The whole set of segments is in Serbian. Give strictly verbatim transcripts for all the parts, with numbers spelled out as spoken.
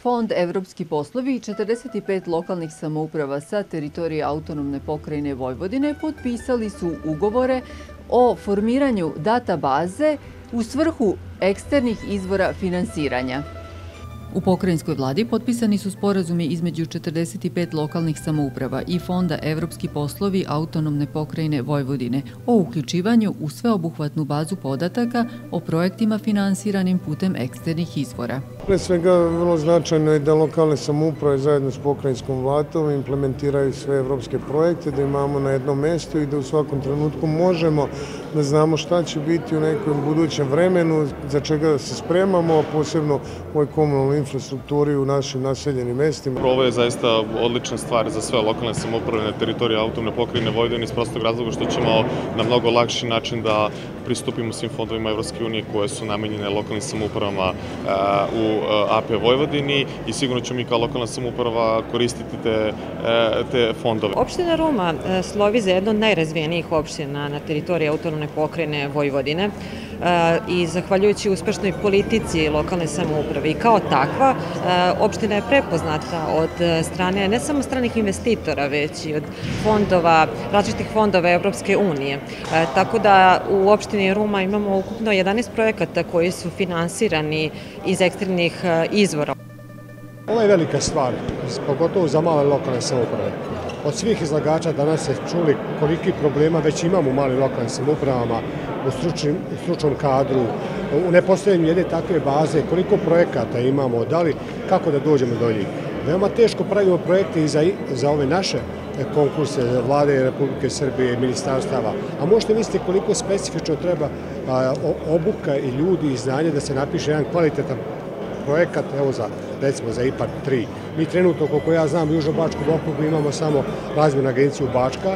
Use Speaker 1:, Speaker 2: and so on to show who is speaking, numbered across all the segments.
Speaker 1: Fond Evropski poslovi i četrdeset pet lokalnih samouprava sa teritorije autonomne pokrajine Vojvodine potpisali su ugovore o formiranju databaze u svrhu eksternih izvora finansiranja. U pokrajinskoj vladi potpisani su sporazumi između četrdeset pet lokalnih samouprava i Fonda Evropski poslovi autonomne pokrajine Vojvodine o uključivanju u sveobuhvatnu bazu podataka o projektima finansiranim putem eksternih izvora.
Speaker 2: Pre svega, vrlo značajno je da lokalne samouprave zajedno s pokrajinskom vladom implementiraju sve evropske projekte, da imamo na jednom mestu i da u svakom trenutku možemo da znamo šta će biti u nekom budućem vremenu, za čega se spremamo, posebno u ovoj komunalnoj infrastrukturi u našim naseljenim mestima.
Speaker 3: Ovo je zaista odlična stvar za sve lokalne samouprave na teritoriji autonomne pokrajine Vojvodine iz prostog razloga što ćemo na mnogo lakši način da pristupimo svim fondovima Evropske unije koje su namenjene lokalnim samoupravama u A P Vojvodini i sigurno ćemo mi kao lokalna samouprava koristiti te, te fondove.
Speaker 4: Opština Ruma slovi za jednu od najrazvijenijih opština na teritoriji autonomne pokrajine Vojvodine i zahvaljujući uspešnoj politici lokalne samouprave i kao takva, opština je prepoznata od strane ne samo stranih investitora, već i od fondova, različitih fondova Evropske unije. Tako da u opštini Ruma imamo ukupno jedanaest projekata koji su finansirani iz eksternih izvora.
Speaker 5: Ovo je velika stvar, pogotovo za male lokalne samouprave. Od svih izlagača danas se čuli koliki problema već imamo u malim lokalnim samoupravama, u stručnom kadru, u nepostojanju jedne takve baze, koliko projekata imamo, da li, kako da dođemo do njih. Veoma teško pravimo projekte i za, za ove naše konkurse Vlade Republike Srbije i ministarstava, a možete misliti koliko specifično treba a, obuka i ljudi i znanje da se napiše jedan kvalitetan projekat, evo za, recimo za IPARD tri. Mi trenutno, koliko ja znam, u Južno-Bačkom okrugu imamo samo razvojnu agenciju Bačka,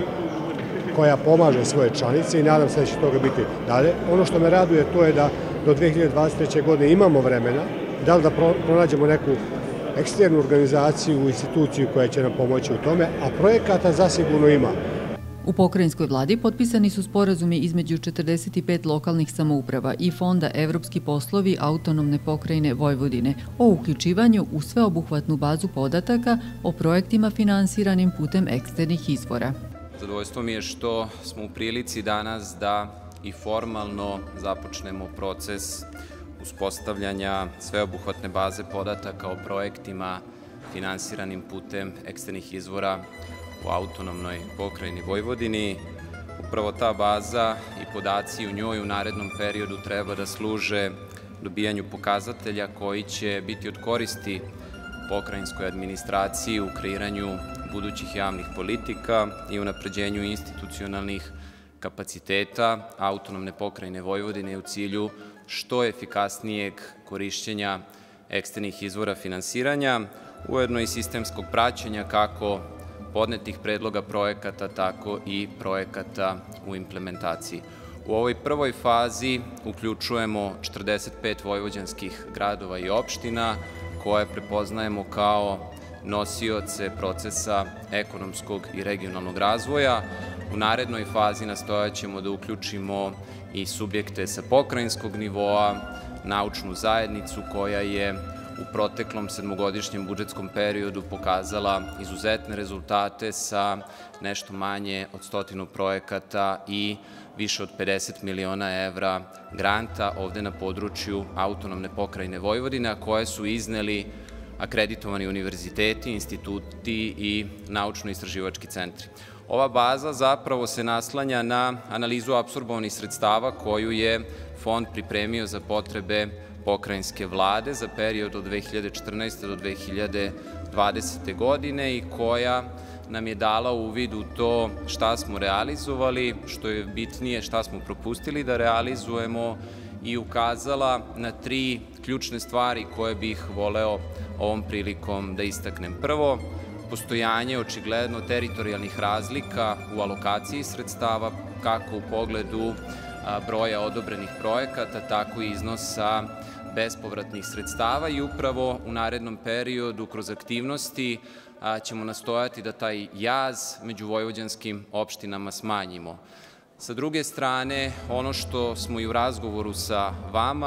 Speaker 5: koja pomaže svoje članice i nadam se da će toga biti dalje. Ono što me raduje to je da do dve hiljade dvadeset treće. godine imamo vremena, da li da pronađemo neku eksternu organizaciju, instituciju koja će nam pomoći u tome, a projekata zasigurno ima.
Speaker 1: U pokrajinskoj vladi potpisani su sporazumi između četrdeset pet lokalnih samouprava i Fonda Evropski poslovi autonomne pokrajine Vojvodine o uključivanju u sveobuhvatnu bazu podataka o projektima finansiranim putem eksternih izvora.
Speaker 6: Zadovoljstvo mi je što smo u prilici danas da i formalno započnemo proces uspostavljanja sveobuhvatne baze podataka o projektima finansiranim putem eksternih izvora u autonomnoj pokrajini Vojvodini. Upravo ta baza i podaci u njoj u narednom periodu treba da služe dobijanju pokazatelja koji će biti od koristi pokrajinskoj administraciji u kreiranju budućih javnih politika i unapređenju institucionalnih kapaciteta autonomne pokrajine Vojvodine u cilju što efikasnijeg korišćenja eksternih izvora finansiranja, ujedno i sistemskog praćenja kako podnetih predloga projekata, tako i projekata u implementaciji. U ovoj prvoj fazi uključujemo četrdeset pet vojvođanskih gradova i opština koje prepoznajemo kao nosioce procesa ekonomskog i regionalnog razvoja. U narednoj fazi nastojat ćemo da uključimo i subjekte sa pokrajinskog nivoa, naučnu zajednicu koja je u proteklom sedmogodišnjem budžetskom periodu pokazala izuzetne rezultate sa nešto manje od stotinu projekata i više od pedeset miliona evra granta ovde na području autonomne pokrajine Vojvodine, koje su izneli akreditovani univerziteti, instituti i naučno-istraživački centri. Ova baza zapravo se naslanja na analizu apsorbovanih sredstava koju je Fond pripremio za potrebe pokrajinske vlade za period od dve hiljade četrnaeste. do dve hiljade dvadesete. godine i koja nam je dala uvid u to šta smo realizovali, što je bitnije šta smo propustili da realizujemo i ukazala na tri ključne stvari koje bih voleo ovom prilikom da istaknem. Prvo, postojanje očigledno teritorijalnih razlika u alokaciji sredstava, kako u pogledu broja odobrenih projekata, tako i iznosa bespovratnih sredstava i upravo u narednom periodu kroz aktivnosti ćemo nastojati da taj jaz među vojvođanskim opštinama smanjimo. Sa druge strane, ono što smo i u razgovoru sa vama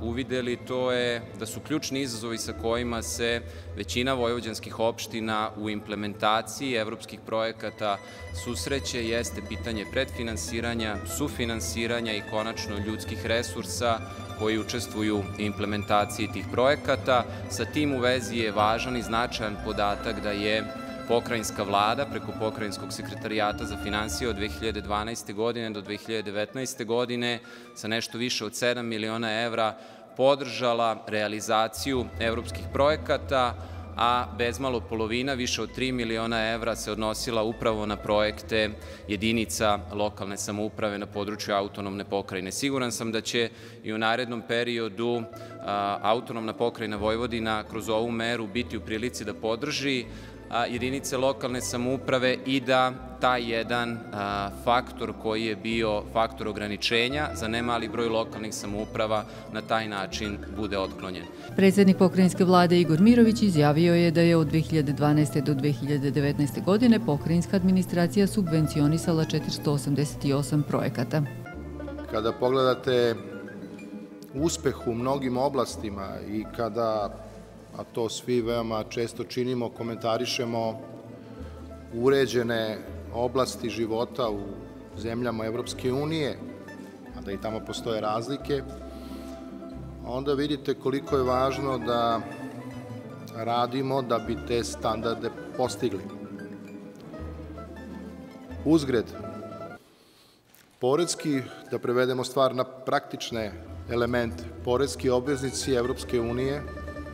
Speaker 6: uvideli, to je da su ključni izazovi sa kojima se većina vojvođanskih opština u implementaciji evropskih projekata susreće, jeste pitanje predfinansiranja, sufinansiranja i konačno ljudskih resursa koji učestvuju u implementaciji tih projekata. Sa tim u vezi je važan i značajan podatak da je pokrajinska vlada preko Pokrajinskog sekretarijata za finansije od dve hiljade dvanaeste. godine do dve hiljade devetnaeste. godine sa nešto više od sedam miliona evra podržala realizaciju evropskih projekata, a bezmalo polovina, više od tri miliona evra, se odnosila upravo na projekte jedinica lokalne samouprave na području autonomne pokrajine. Siguran sam da će i u narednom periodu autonomna pokrajina Vojvodina kroz ovu meru biti u prilici da podrži jedinice lokalne samouprave i da taj jedan faktor koji je bio faktor ograničenja za nemali broj lokalnih samouprava na taj način bude otklonjen.
Speaker 1: Predsednik pokrajinske vlade Igor Mirović izjavio je da je od dve hiljade dvanaeste. do dve hiljade devetnaeste. godine pokrajinska administracija subvencionisala četiristo osamdeset osam projekata.
Speaker 7: Kada pogledate uspeh u mnogim oblastima i kada, a to svi veoma često činimo, komentarišemo uređene oblasti života u zemljama Evropske unije, a da i tamo postoje razlike, onda vidite koliko je važno da radimo da bi te standarde postigli. Uzgred, poreski, da prevedemo stvar na praktične elemente, poreski obveznici Evropske unije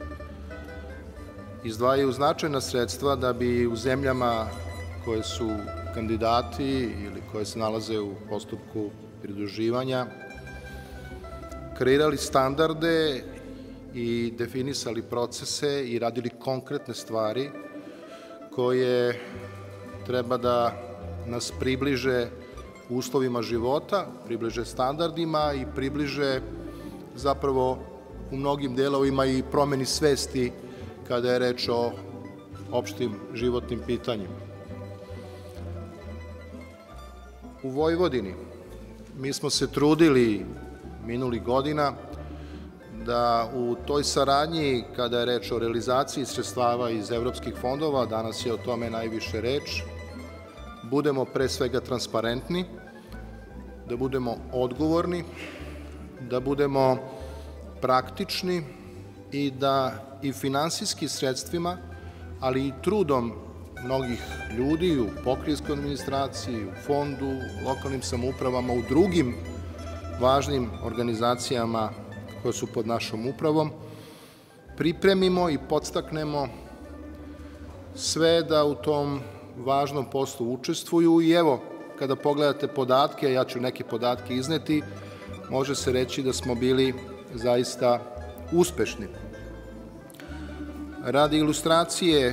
Speaker 7: izdvajaju značajna sredstva da bi u zemljama koje su kandidati ili koje se nalaze u postupku pridruživanja kreirali standarde i definisali procese i radili konkretne stvari koje treba da nas približe uslovima života, približe standardima i približe zapravo u mnogim delovima i promeni svesti kada je reč o opštim životnim pitanjima. U Vojvodini mi smo se trudili minulih godina da u toj saradnji, kada je reč o realizaciji sredstava iz evropskih fondova, danas je o tome najviše reč, budemo pre svega transparentni, da budemo odgovorni, da budemo praktični i da i finansijski sredstvima, ali i trudom mnogih ljudi u pokrajinskoj administraciji, u fondu, lokalnim samoupravama, u drugim važnim organizacijama koje su pod našom upravom, pripremimo i podstaknemo sve da u tom važnom poslu učestvuju. I evo, kada pogledate podatke, ja ću neke podatke izneti, može se reći da smo bili zaista uspešni. Radi ilustracije,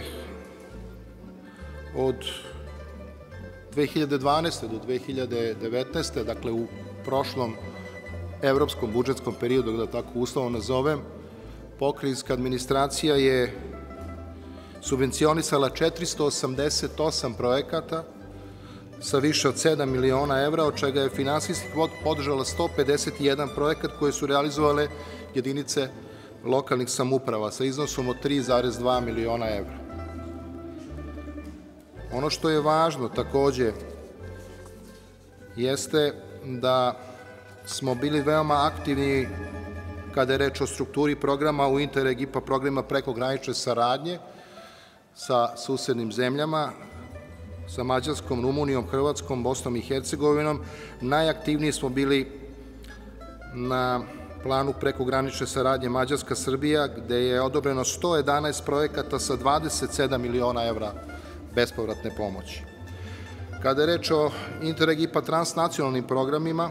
Speaker 7: od dve hiljade dvanaeste. do dve hiljade devetnaeste. dakle u prošlom evropskom budžetskom periodu, da tako uslovno nazovem, pokrajinska administracija je subvencionisala četiristo osamdeset osam projekata sa više od sedam miliona evra, od čega je finansijski podržala sto pedeset jedan projekat koje su realizovale jedinice lokalnih samouprava sa iznosom od tri zarez dva miliona evra. Ono što je važno takođe jeste da smo bili veoma aktivni kada je reč o strukturi programa u Interreg I P A programima prekogranične saradnje sa susednim zemljama, sa Mađarskom, Rumunijom, Hrvatskom, Bosnom i Hercegovinom. Najaktivniji smo bili na planu prekogranične saradnje Mađarska-Srbija, gde je odobreno sto jedanaest projekata sa dvadeset sedam miliona evra bespovratne pomoći. Kada je reč o Interreg I P A transnacionalnim programima,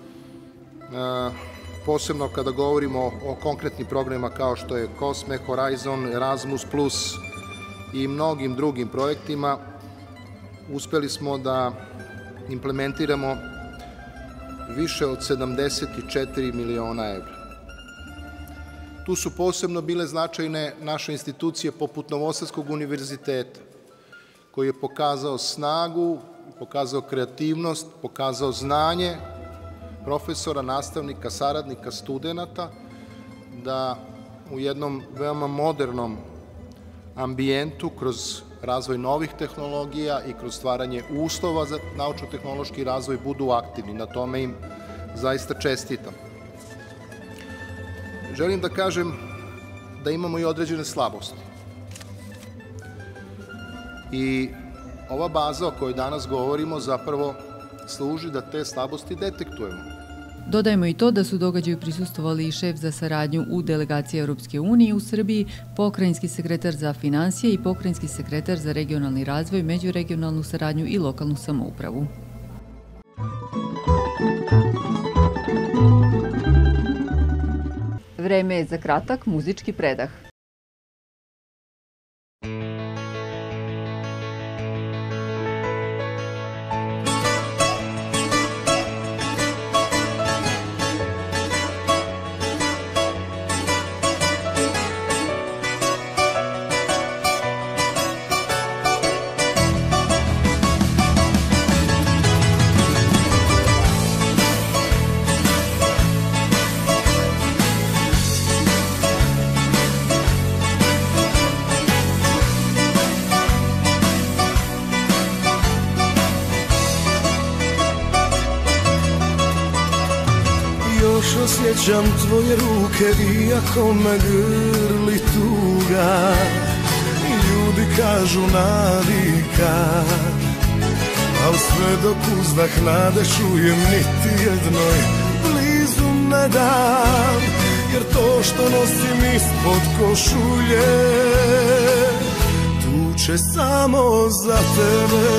Speaker 7: posebno kada govorimo o konkretnim programima kao što je COSME, Horizon, Erasmus plus i mnogim drugim projektima, uspeli smo da implementiramo više od sedamdeset četiri miliona evra. Tu su posebno bile značajne naše institucije poput Novosadskog univerziteta, koji je pokazao snagu, pokazao kreativnost, pokazao znanje profesora, nastavnika, saradnika, studenta, da u jednom veoma modernom ambijentu, kroz razvoj novih tehnologija i kroz stvaranje uslova za naučno-tehnološki razvoj budu aktivni. Na tome im zaista čestitam. Želim da kažem da imamo i određene slabosti. I ova baza o kojoj danas govorimo zapravo služi da te slabosti detektujemo.
Speaker 1: Dodajemo i to da su događaju prisustvovali i šef za saradnju u delegaciji Europske unije u Srbiji, pokrajinski sekretar za finansije i pokrajinski sekretar za regionalni razvoj, međuregionalnu saradnju i lokalnu samoupravu. Vreme je za kratak muzički predah.
Speaker 8: Osjećam tvoje ruke iako me grli tuga. Ljudi kažu navika, al sve dok uzdah nade čujem niti jednoj blizu ne dam. Jer to što nosim ispod košulje tuče samo za tebe.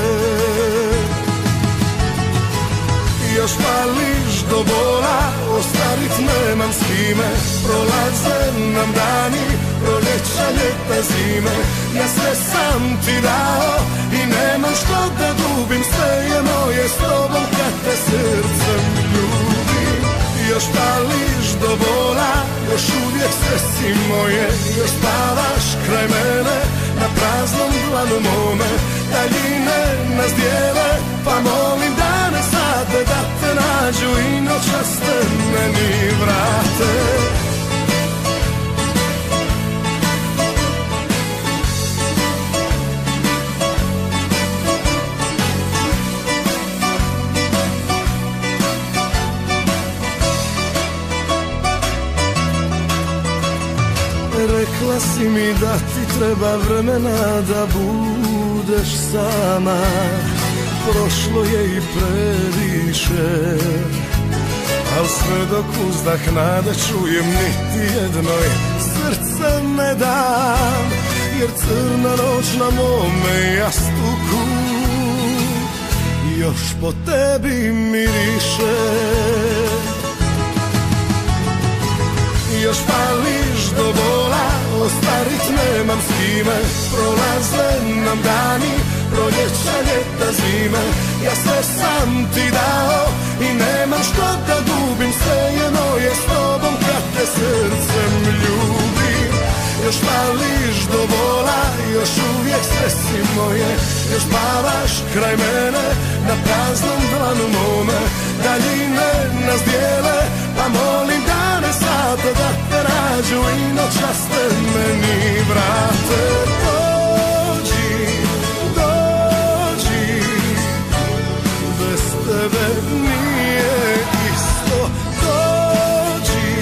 Speaker 8: Još pališ do bola, ostavit nemam s kime. Prolaze nam dani, proljeća, ljeta, zime. Ja sve sam ti dao i nemam što da gubim. Sve je moje s tobom kad te srcem ljubim. Još pališ do bola, još uvijek sve si moje. Još spavaš kraj mene, na praznom dlanu mome. Daljine nas dijele, pa molim dane sate da te nađu i noćas te meni vrate. Rekla si mi da ti treba vremena da budeš sama. Prošlo je i previše, al sve dok uzdah nade čujem niti jednoj srce ne dam. Jer crna noć na mome jastuku još po tebi miriše. Još pališ do bola, ostarit nemam s kime. Prolaze nam dani, proljeća, ljeta, zime. Ja sve sam ti dao i nemam što da gubim. Sve je moje s tobom kad te srcem ljubim. Još pališ do bola, još uvijek sve si moje. Još spavaš kraj mene, na praznom dlanu mome. Daljine nas dijele, pa molim dane sate da te nađu i noćas te meni vrate. Dođi, dođi, bez tebe nije isto. Dođi,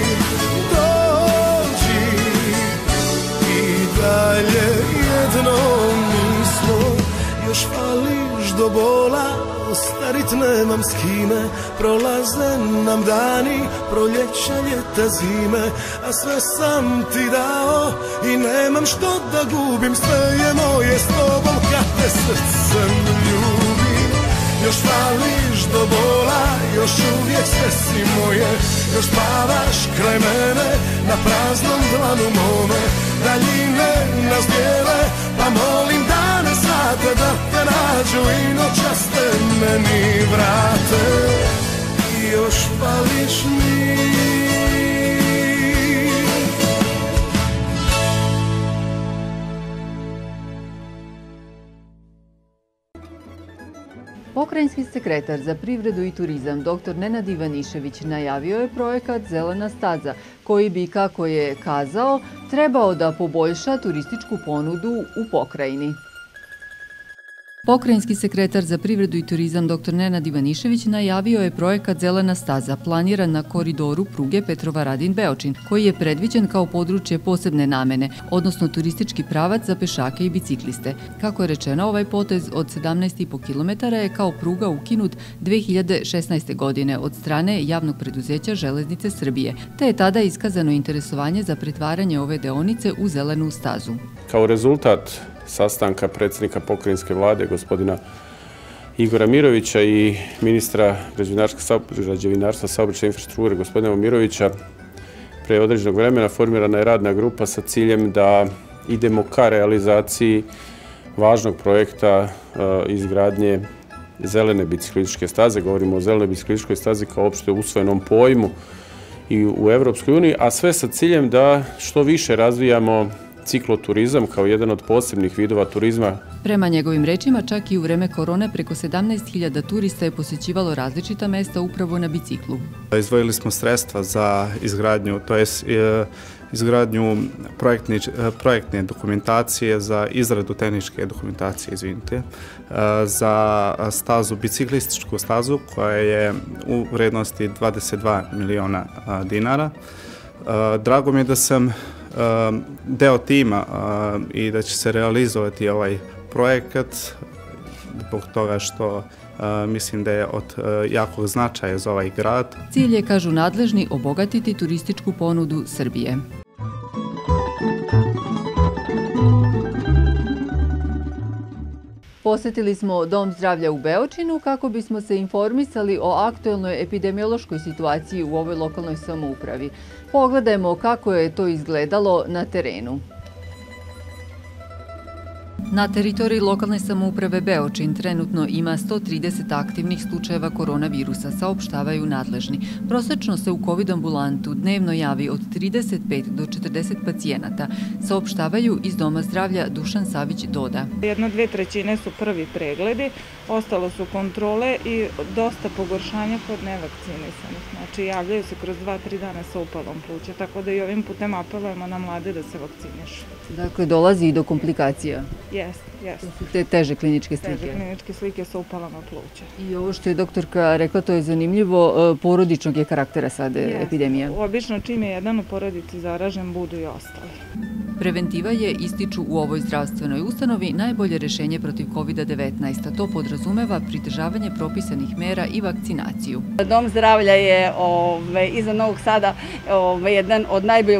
Speaker 8: dođi, i dalje jedno nismo. Još fališ do bola, ostarit nemam s kime. Prolaze nam dani, proljeća, ljeta, zime. A sve sam ti dao i nemam što da gubim. Sve je moje s tobom kad te srcem ljubim. Još pališ do bola, još uvijek sve si moje. Još spavaš kraj mene, na praznom dlanu mome. Daljine nas dijele, pa molim dane sate da te nađu i noćas te meni vrate. Još pališ mi.
Speaker 1: Pokrajinski sekretar za privredu i turizam dr Nenad Ivanišević najavio je projekat Zelena staza, koji bi, kako je kazao, trebao da poboljša turističku ponudu u pokrajini. Pokrajinski sekretar za privredu i turizam dr Nenad Ivanišević najavio je projekat Zelena staza planiran na koridoru pruge Petrovaradin-Beočin, koji je predviđen kao područje posebne namene, odnosno turistički pravac za pešake i bicikliste. Kako je rečeno, ovaj potez od sedamnaest i po kilometara je kao pruga ukinut dve hiljade šesnaeste. godine od strane javnog preduzeća Železnice Srbije, te je tada iskazano interesovanje za pretvaranje ove deonice u zelenu stazu.
Speaker 9: Kao rezultat sastanka predsjednika pokrajinske vlade, gospodina Igora Mirovića i ministra građevinarstva, saobraćaja i infrastrukture, gospodina Momirovića, pre određenog vremena formirana je radna grupa sa ciljem da idemo ka realizaciji važnog projekta izgradnje zelene biciklističke staze. Govorimo o zelenoj biciklističkoj stazi kao opšte usvojenom pojmu i u Evropskoj uniji, a sve sa ciljem da što više razvijamo cikloturizam kao jedan od posebnih vidova turizma.
Speaker 1: Prema njegovim rečima, čak i u vreme korone preko sedamnaest hiljada turista je posjećivalo različita mesta upravo na biciklu.
Speaker 10: Izdvojili smo sredstva za izgradnju, to je izgradnju projektne dokumentacije, za izradu tehničke dokumentacije, izvinite, za stazu, biciklističku stazu koja je u vrednosti dvadeset dva miliona dinara. Drago mi je da sam deo tima i da će se realizovati ovaj projekat zbog toga što mislim da je od jakog značaja za ovaj grad.
Speaker 1: Cilj je, kažu nadležni, obogatiti turističku ponudu Srbije. Posjetili smo Dom zdravlja u Beočinu kako bismo se informisali o aktuelnoj epidemiološkoj situaciji u ovoj lokalnoj samoupravi. Pogledajmo kako je to izgledalo na terenu. Na teritoriji lokalne samouprave Beočin trenutno ima sto trideset aktivnih slučajeva koronavirusa, saopštavaju nadležni. Prosečno se u COVID ambulantu dnevno javi od trideset pet do četrdeset pacijenata, saopštavaju iz Doma zdravlja Dušan Savić Doda.
Speaker 11: Jedno dve trećine su prvi pregledi, ostalo su kontrole i dosta pogoršanja kod nevakcinisanih. Znači javljaju se kroz dva tri dana sa upalom pluća, tako da i ovim putem apelujemo na mlade da se vakcinišu.
Speaker 1: Dakle, dolazi i do komplikacija?
Speaker 11: Jeste, jeste.
Speaker 1: To su te teže kliničke slike?
Speaker 11: Teže kliničke slike sa upalama pluća.
Speaker 1: I ovo što je doktorka rekla, to je zanimljivo, porodičnog je karaktera sad epidemija?
Speaker 11: Obično čim je jedan u porodici zaražen, budu i ostali.
Speaker 1: Preventiva je, ističu u ovoj zdravstvenoj ustanovi, najbolje rešenje protiv COVID devetnaest, a to podrazumeva pridržavanje propisanih mera i vakcinaciju.
Speaker 12: Dom zdravlja je iza Novog Sada jedan od najbolje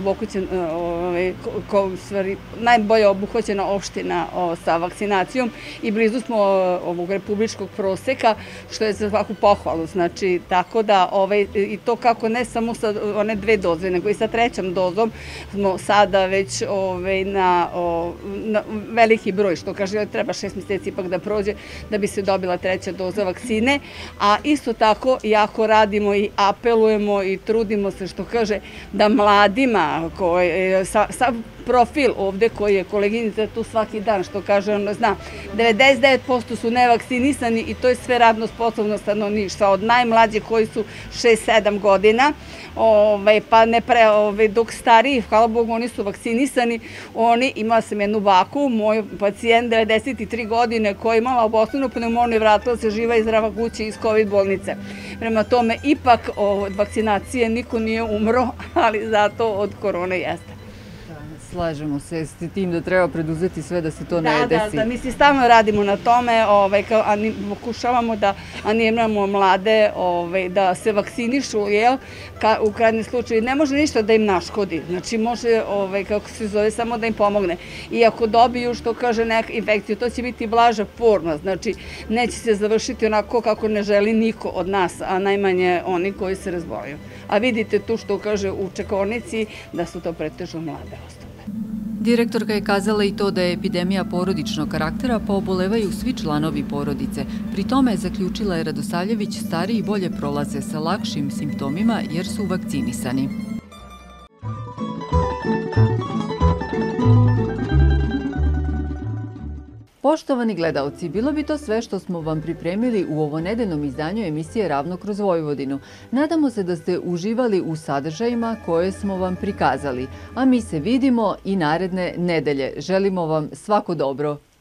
Speaker 12: najbolje obuhvaćena opština sa vakcinacijom i blizu smo ovog republičkog proseka, što je za svaku pohvalu. Znači, tako da i to kako ne samo sa one dve doze, nego i sa trećom dozom smo sada već na veliki broj, što kaže, treba šest mjeseci ipak da prođe da bi se dobila treća doza vakcine, a isto tako jako radimo i apelujemo i trudimo se, što kaže, da mladima sa profil ovde koji je koleginica tu svaki dan, što kaže, ono zna, devedeset devet posto su nevakcinisani i to je sve radno sposobno stanovništva, od najmlađih koji su šest sedam godina, pa ne pre, dok stariji, hvala Bogu, oni su vakcinisani, oni, imala sam jednu baku, moj pacijent, devedeset tri godine, koja je imala obostranu pneumoniju, vratila se živa i zdrava kući iz COVID bolnice. Prema tome, ipak od vakcinacije niko nije umro, ali zato od korone jeste.
Speaker 1: Slažemo se s tim da treba preduzeti sve da se to ne desi.
Speaker 12: Da, da, mi stalno radimo na tome, pokušavamo da animiramo mlade da se vakcinišu, u krajnjem slučaju ne može ništa da im naškodi, znači može, kako se zove, samo da im pomogne. I ako dobiju, što kaže, neka infekciju, to će biti blaža forma, znači neće se završiti onako kako ne želi niko od nas, a najmanje oni koji se razbolaju. A vidite tu, što kaže, u čekaonici da su to pretežno mlade osobe.
Speaker 1: Direktorka je kazala i to da je epidemija porodičnog karaktera, pa obolevaju svi članovi porodice. Pri tome, zaključila je Radosavljević, stariji bolje prolaze sa lakšim simptomima jer su vakcinisani. Poštovani gledaoci, bilo bi to sve što smo vam pripremili u ovonedeljnom izdanju emisije Ravno kroz Vojvodinu. Nadamo se da ste uživali u sadržajima koje smo vam prikazali, a mi se vidimo i naredne nedelje. Želimo vam svako dobro.